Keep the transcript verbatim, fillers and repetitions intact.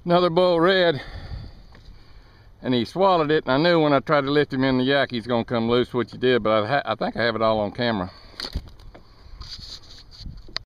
Another bull red, and he swallowed it, and I knew when I tried to lift him in the yak he's gonna come loose, which he did, but I, ha I think I have it all on camera.